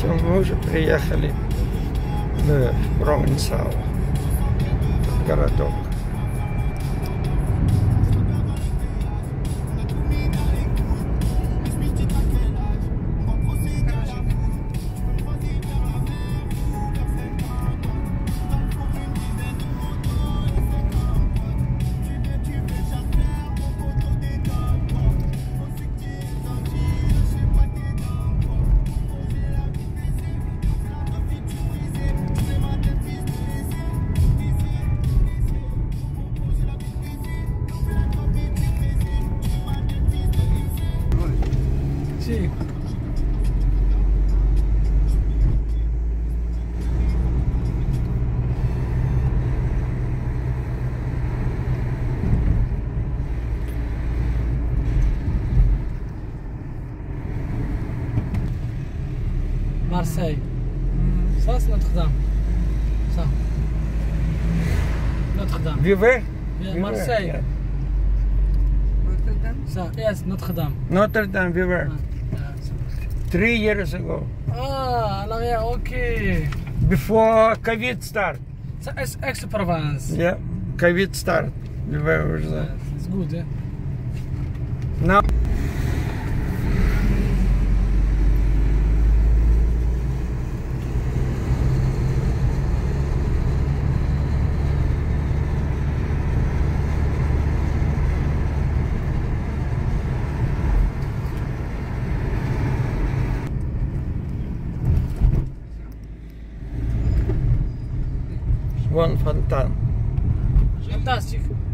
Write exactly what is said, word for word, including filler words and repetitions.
Все, мы уже приехали в Провансал, городок. Sì. Marseille. Ça, c'est Notre-Dame. Ça. Notre-Dame. Vivre? Yeah, Marseille. Yeah. Ça, yes, Notre-Dame. Notre Dame, Vivre. Ah, yeah, ça. Three years ago, Ah, à l'arrière, ok. before COVID start. Ça, c'est Aix-Provence. Yeah, COVID start. Vivre was there. It's good, eh? Now. One fontaine. Fantastique.